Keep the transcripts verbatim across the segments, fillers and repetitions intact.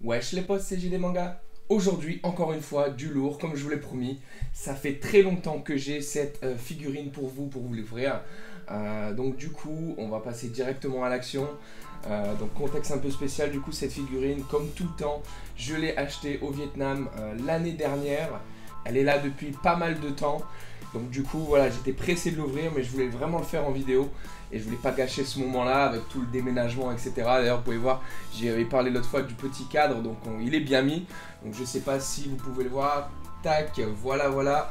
Wesh les potes, c'est J D Manga. Aujourd'hui, encore une fois, du lourd, comme je vous l'ai promis. Ça fait très longtemps que j'ai cette euh, figurine pour vous, pour vous l'ouvrir. Euh, donc du coup, on va passer directement à l'action. Euh, donc contexte un peu spécial, du coup cette figurine, comme tout le temps, je l'ai achetée au Vietnam euh, l'année dernière. Elle est là depuis pas mal de temps. Donc du coup, voilà, j'étais pressé de l'ouvrir, mais je voulais vraiment le faire en vidéo. Et je voulais pas gâcher ce moment-là avec tout le déménagement, et cetera. D'ailleurs, vous pouvez voir, j'avais parlé l'autre fois du petit cadre, donc on, il est bien mis. Donc je sais pas si vous pouvez le voir. Tac, voilà, voilà.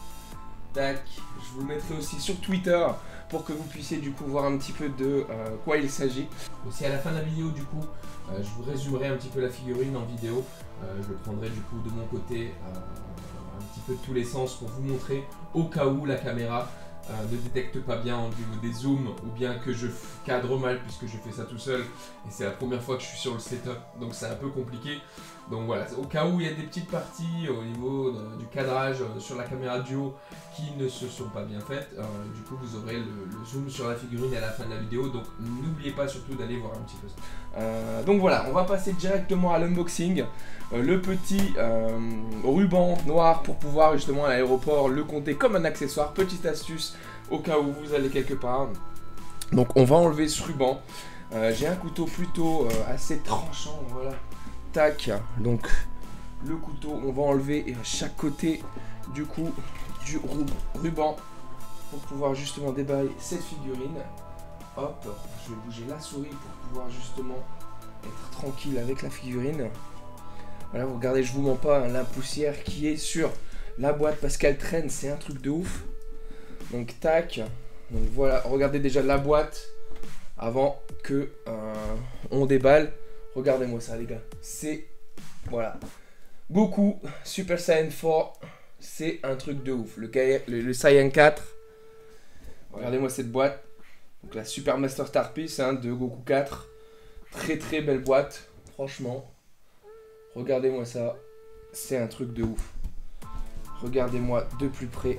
Tac, je vous le mettrai aussi sur Twitter pour que vous puissiez du coup voir un petit peu de euh, quoi il s'agit. Aussi à la fin de la vidéo, du coup, euh, je vous résumerai un petit peu la figurine en vidéo. Euh, je le prendrai du coup de mon côté euh, un petit peu de tous les sens pour vous montrer au cas où la caméra Euh, ne détecte pas bien au niveau des zooms ou bien que je cadre mal puisque je fais ça tout seul et c'est la première fois que je suis sur le setup, donc c'est un peu compliqué. Donc voilà, au cas où il y a des petites parties au niveau de, du cadrage euh, sur la caméra duo qui ne se sont pas bien faites, euh, du coup vous aurez le, le zoom sur la figurine à la fin de la vidéo, donc n'oubliez pas surtout d'aller voir un petit peu ça. Euh, donc voilà, on va passer directement à l'unboxing. Euh, le petit euh, ruban noir pour pouvoir justement à l'aéroport le compter comme un accessoire. Petite astuce au cas où vous allez quelque part. Donc on va enlever ce ruban. Euh, J'ai un couteau plutôt euh, assez tranchant, voilà. Tac, donc le couteau, on va enlever chaque côté du coup du ruban pour pouvoir justement déballer cette figurine. Hop, je vais bouger la souris pour pouvoir justement être tranquille avec la figurine. Voilà, vous regardez, je vous mens pas, hein, la poussière qui est sur la boîte parce qu'elle traîne, c'est un truc de ouf. Donc tac, donc voilà, regardez déjà la boîte avant que euh, on déballe. Regardez-moi ça les gars, c'est, voilà, Goku Super Saiyan quatre, c'est un truc de ouf. Le, le, le Saiyan quatre, regardez-moi cette boîte. Donc la Super Master Star Piece hein, de Goku quatre, très très belle boîte, franchement. Regardez-moi ça, c'est un truc de ouf. Regardez-moi de plus près.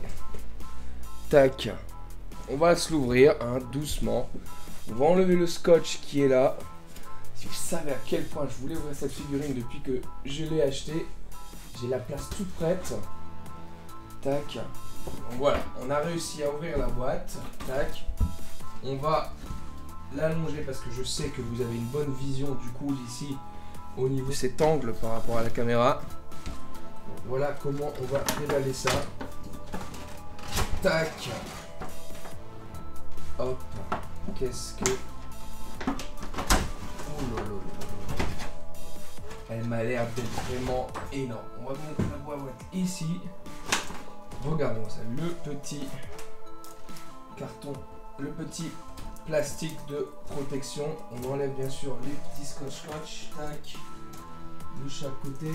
Tac. On va se l'ouvrir, hein, doucement. On va enlever le scotch qui est là. Si vous savez à quel point je voulais ouvrir cette figurine depuis que je l'ai achetée. J'ai la place toute prête. Tac. Donc voilà, on a réussi à ouvrir la boîte. Tac. On va l'allonger parce que je sais que vous avez une bonne vision du coup d'ici. Au niveau de cet angle par rapport à la caméra. Donc voilà comment on va déballer ça. Tac. Hop. Qu'est-ce que... Oh là là là. Elle m'a l'air d'être vraiment énorme. On va mettre la boîte ici. Regardons ça. Le petit carton. Le petit plastique de protection. On enlève bien sûr les petits scotch scotch. Tac. De chaque côté.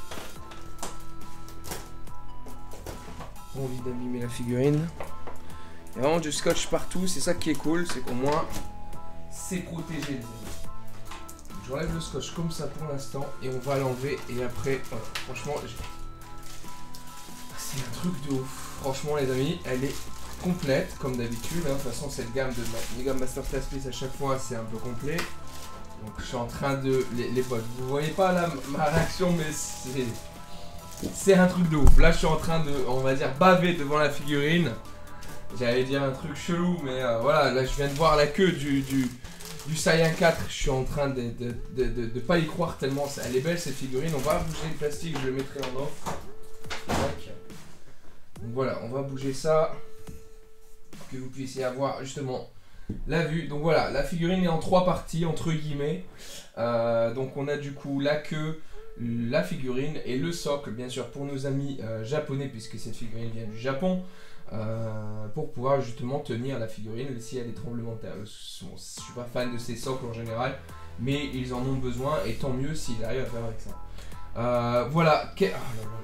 Pas envie d'abîmer la figurine. Il y a vraiment du scotch partout. C'est ça qui est cool. C'est qu'au moins c'est protégé les amis. J'enlève le scotch comme ça pour l'instant. Et on va l'enlever. Et après, voilà, franchement, c'est un truc de ouf. Franchement les amis, elle est complète comme d'habitude, hein. De toute façon cette gamme de Mega Master Star Piece à chaque fois c'est un peu complet. Donc je suis en train de... Les, les potes, vous voyez pas là ma réaction mais c'est... C'est un truc de ouf. Là je suis en train de, on va dire, baver devant la figurine. J'allais dire un truc chelou mais euh, voilà, là je viens de voir la queue du, du, du Saiyan quatre. Je suis en train de de, de, de de pas y croire tellement elle est belle cette figurine. On va bouger le plastique, je le mettrai en off. Tac. Donc voilà, on va bouger ça. Que vous puissiez avoir justement la vue. Donc voilà, la figurine est en trois parties entre guillemets. Euh, donc on a du coup la queue, la figurine et le socle, bien sûr pour nos amis euh, japonais puisque cette figurine vient du Japon, euh, pour pouvoir justement tenir la figurine s'il y a des tremblements de terre. Bon, je suis pas fan de ces socles en général, mais ils en ont besoin et tant mieux s'ils arrivent à faire avec ça. Euh, voilà. Que... Oh là là là.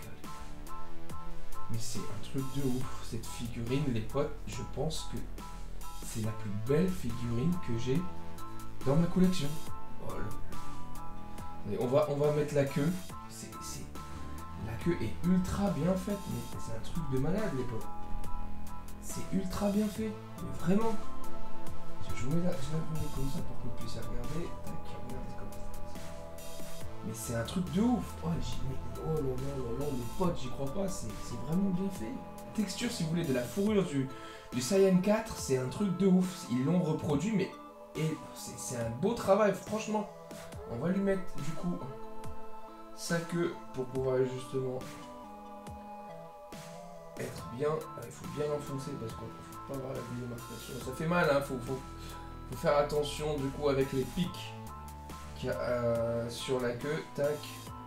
Mais c'est un truc de ouf, cette figurine, les potes, je pense que c'est la plus belle figurine que j'ai dans ma collection. Oh là. Et on va, on va mettre la queue, c'est, c'est... la queue est ultra bien faite, mais c'est un truc de malade les potes. C'est ultra bien fait, mais vraiment. Je vous mets la, je la mets comme ça pour que vous puissiez regarder. Tac, regardez comme ça. Mais c'est un truc de ouf. Oh, mais, oh là là là là, les potes, j'y crois pas, c'est vraiment bien fait. La texture, si vous voulez, de la fourrure du, du Saiyan quatre, c'est un truc de ouf. Ils l'ont reproduit, mais c'est un beau travail, franchement. On va lui mettre, du coup, sa queue pour pouvoir justement être bien. Il faut bien enfoncer parce qu'on ne faut pas avoir la démarcation. Ça fait mal, hein, faut, faut, faut faire attention, du coup, avec les pics qu'il y a euh, sur la queue. Tac.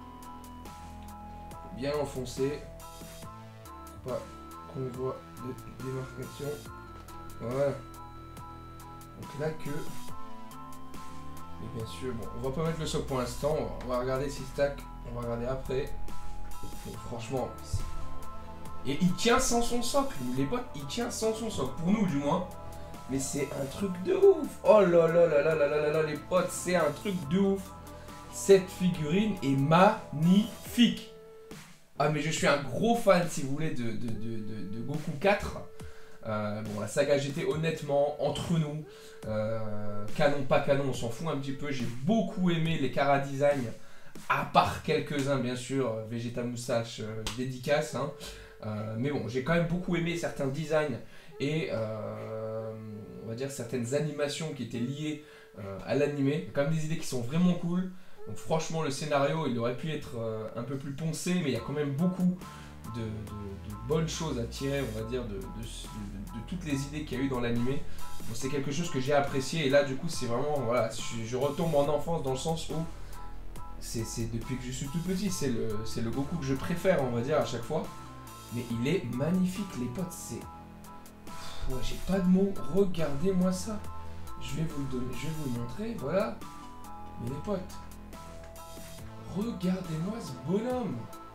Bien enfoncer. Faut pas qu'on voit de démarcation. Voilà. Donc la queue. Et bien sûr, bon, on va pas mettre le socle pour l'instant. On va regarder si stack. On va regarder après. Mais franchement, et il tient sans son socle. Les potes, il tient sans son socle. Pour nous, du moins. Mais c'est un truc de ouf. Oh là là là là là là là là, les potes, c'est un truc de ouf. Cette figurine est magnifique. Ah, mais je suis un gros fan, si vous voulez, de, de, de, de, de Goku quatre. Euh, bon, la saga G T, honnêtement, entre nous, euh, canon, pas canon, on s'en fout un petit peu. J'ai beaucoup aimé les Kara Design, à part quelques-uns, bien sûr, Vegeta Moustache, euh, dédicace. Hein. Euh, mais bon, j'ai quand même beaucoup aimé certains designs et, euh, on va dire, certaines animations qui étaient liées euh, à l'animé. Il y a quand même des idées qui sont vraiment cool. Donc franchement, le scénario, il aurait pu être euh, un peu plus poncé, mais il y a quand même beaucoup de, de, de bonnes choses à tirer, on va dire, de, de, de, de toutes les idées qu'il y a eu dans l'animé. Bon, c'est quelque chose que j'ai apprécié, et là, du coup, c'est vraiment, voilà, je, je retombe en enfance dans le sens où c'est depuis que je suis tout petit, c'est le, c'est le Goku que je préfère, on va dire, à chaque fois. Mais il est magnifique, les potes, c'est... Ouais, j'ai pas de mots, regardez-moi ça. Je vais vous le donner, je vais vous le montrer, voilà. Mais les potes, regardez-moi ce bonhomme.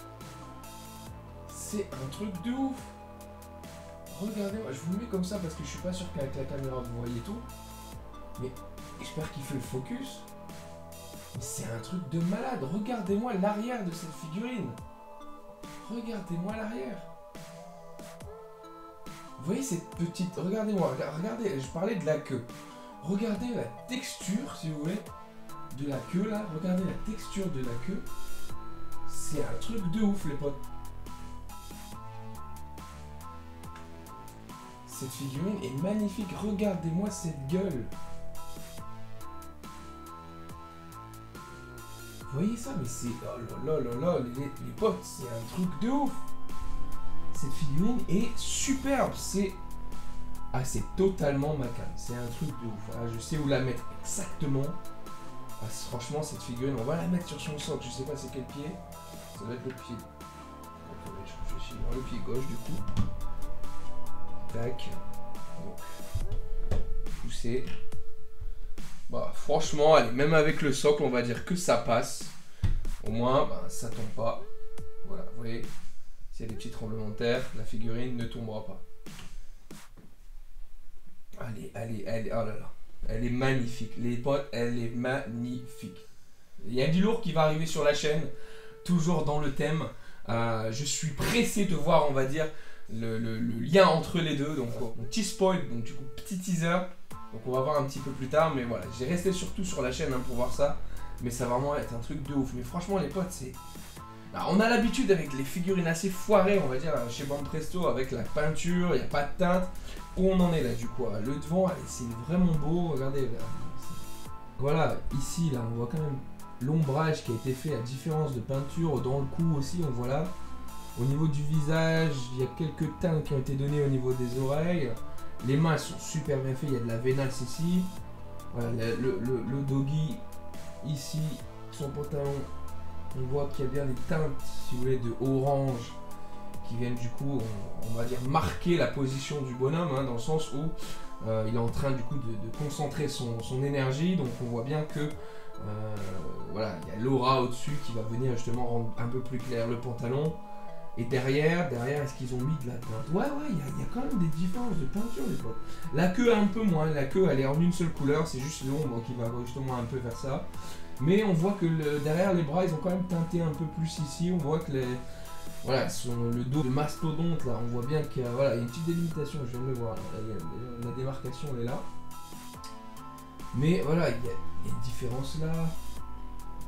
C'est un truc de ouf. Regardez-moi, je vous le mets comme ça parce que je suis pas sûr qu'avec la caméra vous voyez tout. Mais j'espère qu'il fait le focus. Mais c'est un truc de malade. Regardez-moi l'arrière de cette figurine. Regardez-moi l'arrière. Vous voyez cette petite... Regardez-moi, regardez, je parlais de la queue. Regardez la texture, si vous voulez, de la queue là. Regardez la texture de la queue. C'est un truc de ouf, les potes. Cette figurine est magnifique. Regardez-moi cette gueule. Vous voyez ça? Mais c'est... Oh là là là là, les, les potes, c'est un truc de ouf. Cette figurine est superbe. C'est... Ah, c'est totalement ma cam. C'est un truc de ouf. Ah, je sais où la mettre exactement. Ah, franchement, cette figurine, on va la mettre sur son socle. Je sais pas c'est quel pied. Ça doit être le pied. Je réfléchis dans le pied gauche, du coup. Tac. Donc, pousser. Bah, franchement, allez, même avec le socle, on va dire que ça passe. Au moins, bah, ça tombe pas. Voilà, vous voyez, s'il y a des petits tremblements de terre, la figurine ne tombera pas. Allez, allez, allez, oh là là. Elle est magnifique. Les potes, elle est magnifique. Il y a du lourd qui va arriver sur la chaîne, toujours dans le thème. Euh, je suis pressé de voir, on va dire, le, le, le lien entre les deux. Donc, oh, mon petit spoil, donc du coup, petit teaser. Donc, on va voir un petit peu plus tard. Mais voilà, j'ai resté surtout sur la chaîne hein, pour voir ça. Mais ça va vraiment être un truc de ouf. Mais franchement, les potes, c'est... Alors, on a l'habitude avec les figurines assez foirées, on va dire, chez Banpresto, avec la peinture, il n'y a pas de teinte. Où on en est là, du coup? Le devant, c'est vraiment beau. Regardez, là. Voilà, ici, là, on voit quand même l'ombrage qui a été fait à différence de peinture. Dans le cou aussi, on voit là. Au niveau du visage, il y a quelques teintes qui ont été données au niveau des oreilles. Les mains sont super bien faites, il y a de la vénace ici. Voilà, le, le, le, le doggy, ici, son pantalon. On voit qu'il y a bien des teintes, si vous voulez, de orange qui viennent du coup, on, on va dire, marquer la position du bonhomme, hein, dans le sens où euh, il est en train du coup de, de concentrer son, son énergie. Donc on voit bien que euh, voilà, il y a l'aura au-dessus qui va venir justement rendre un peu plus clair le pantalon. Et derrière, derrière, est-ce qu'ils ont mis de la teinte? Ouais, ouais, il y, y a quand même des différences de peinture, les potes. La queue un peu moins, la queue elle est en une seule couleur, c'est juste l'ombre qui va justement un peu faire ça. Mais on voit que le, derrière les bras, ils ont quand même teinté un peu plus ici. On voit que les, voilà, son, le dos de mastodonte, là, on voit bien qu'il y a, voilà, il y a une petite délimitation, je viens de le voir. Là, la, la démarcation, elle est là. Mais voilà, il y a, il y a une différence là.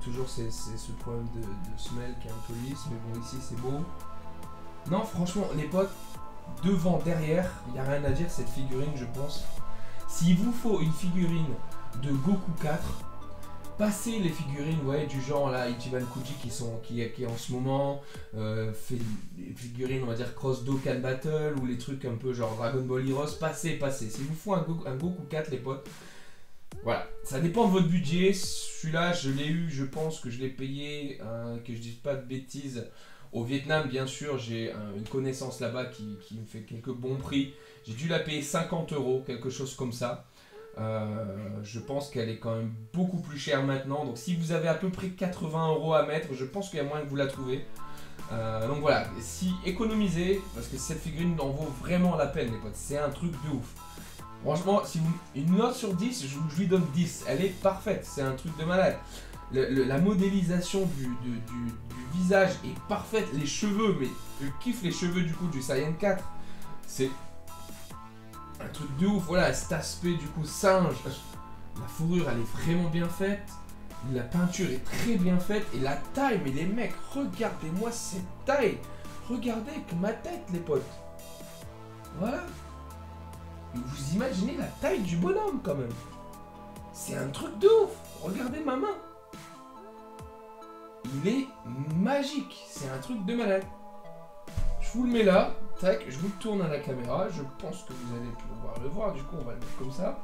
toujours c'est ce problème de, de semelle qui est un peu lisse, mais bon ici c'est beau. Non franchement les potes, devant, derrière, il n'y a rien à dire cette figurine je pense. S'il vous faut une figurine de Goku quatre, passez les figurines ouais, du genre là, Ichiban Kuji qui, sont, qui, qui est en ce moment, euh, fait des figurines on va dire Cross Dokkan Battle ou les trucs un peu genre Dragon Ball Heroes, passez, passez. S'il vous faut un Goku, un Goku quatre les potes, voilà, ça dépend de votre budget. Celui-là je l'ai eu, je pense que je l'ai payé, euh, que je dise pas de bêtises, au Vietnam bien sûr, j'ai euh, une connaissance là-bas qui, qui me fait quelques bons prix. J'ai dû la payer cinquante euros, quelque chose comme ça. Euh, je pense qu'elle est quand même beaucoup plus chère maintenant. Donc si vous avez à peu près quatre-vingts euros à mettre, je pense qu'il y a moyen que vous la trouvez. Euh, donc voilà, si économisez, parce que cette figurine en vaut vraiment la peine les potes, c'est un truc de ouf. Franchement, si vous, une note sur dix, je, je lui donne dix, elle est parfaite, c'est un truc de malade. Le, le, la modélisation du, du, du, du visage est parfaite, les cheveux, mais je kiffe les cheveux du coup du Saiyan quatre, c'est un truc de ouf, voilà, cet aspect du coup singe, la fourrure elle est vraiment bien faite, la peinture est très bien faite, et la taille, mais les mecs, regardez-moi cette taille, regardez que ma tête les potes, voilà. Vous imaginez la taille du bonhomme quand même. C'est un truc de ouf. Regardez ma main. Il est magique. C'est un truc de malade. Je vous le mets là. Tac, je vous le tourne à la caméra. Je pense que vous allez pouvoir le voir. Du coup, on va le mettre comme ça.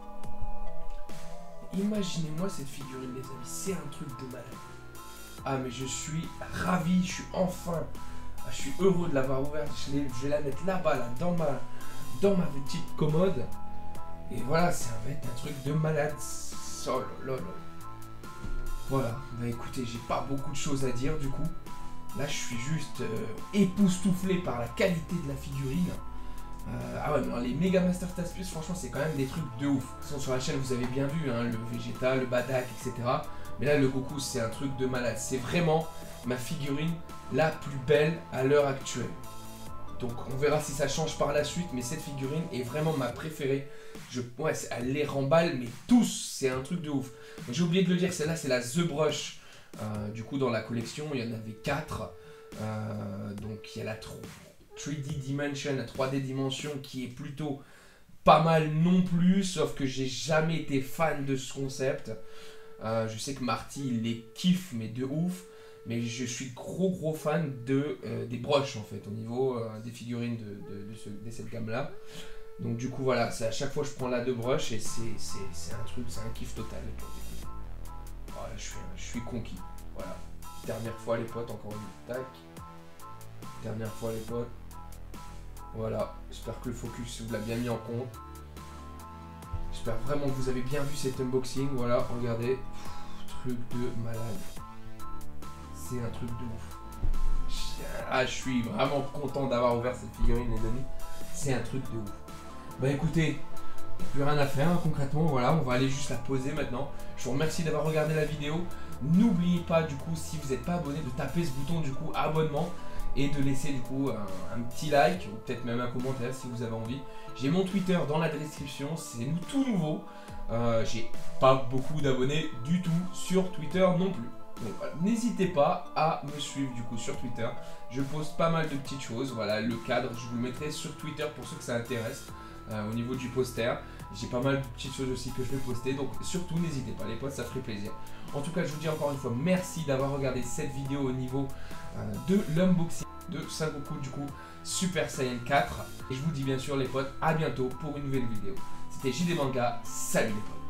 Imaginez-moi cette figurine, les amis. C'est un truc de malade. Ah, mais je suis ravi. Je suis enfin... Je suis heureux de l'avoir ouverte. Je, je vais la mettre là-bas, là, dans ma... dans ma petite commode, et voilà, ça va être un truc de malade. Oh là là là. Voilà, bah écoutez, j'ai pas beaucoup de choses à dire du coup. Là, je suis juste euh, époustouflé par la qualité de la figurine. Euh, ah ouais, mais les Mega Master Task Plus, franchement, c'est quand même des trucs de ouf. Sur la chaîne, vous avez bien vu, hein, le Vegeta, le Badak, et cetera. Mais là, le Goku, c'est un truc de malade. C'est vraiment ma figurine la plus belle à l'heure actuelle. Donc on verra si ça change par la suite, mais cette figurine est vraiment ma préférée. Je, ouais, elle les remballe, mais tous, c'est un truc de ouf. J'ai oublié de le dire, celle-là c'est la The Brush. Euh, du coup dans la collection, il y en avait quatre. Euh, donc il y a la trois D Dimension, la trois D Dimension qui est plutôt pas mal non plus, sauf que j'ai jamais été fan de ce concept. Euh, je sais que Marty il les kiffe, mais de ouf. Mais je suis gros gros fan de, euh, des broches en fait, au niveau euh, des figurines de, de, de, ce, de cette gamme là. Donc du coup voilà, c'est à chaque fois je prends la deux broches et c'est un truc, c'est un kiff total les potes. Voilà, je suis, je suis conquis. Voilà. Dernière fois les potes, encore une tac. Dernière fois les potes. Voilà, j'espère que le focus vous l'a bien mis en compte. J'espère vraiment que vous avez bien vu cet unboxing. Voilà, regardez. Pff, truc de malade. C'est un truc de ouf. Ah, je suis vraiment content d'avoir ouvert cette figurine, les amis. C'est un truc de ouf. Bah écoutez, plus rien à faire hein, concrètement. Voilà, on va aller juste la poser maintenant. Je vous remercie d'avoir regardé la vidéo. N'oubliez pas du coup, si vous n'êtes pas abonné, de taper ce bouton du coup abonnement et de laisser du coup un, un petit like ou peut-être même un commentaire si vous avez envie. J'ai mon Twitter dans la description, c'est tout nouveau. Euh, J'ai pas beaucoup d'abonnés du tout sur Twitter non plus. Donc voilà, n'hésitez pas à me suivre du coup sur Twitter. Je poste pas mal de petites choses. Voilà, le cadre, je vous le mettrai sur Twitter pour ceux que ça intéresse. Euh, au niveau du poster, j'ai pas mal de petites choses aussi que je vais poster. Donc surtout, n'hésitez pas les potes, ça ferait plaisir. En tout cas, je vous dis encore une fois merci d'avoir regardé cette vidéo au niveau euh, de l'unboxing de Sengoku du coup Super Saiyan quatre. Et je vous dis bien sûr les potes, à bientôt pour une nouvelle vidéo. C'était J D Manga, salut les potes.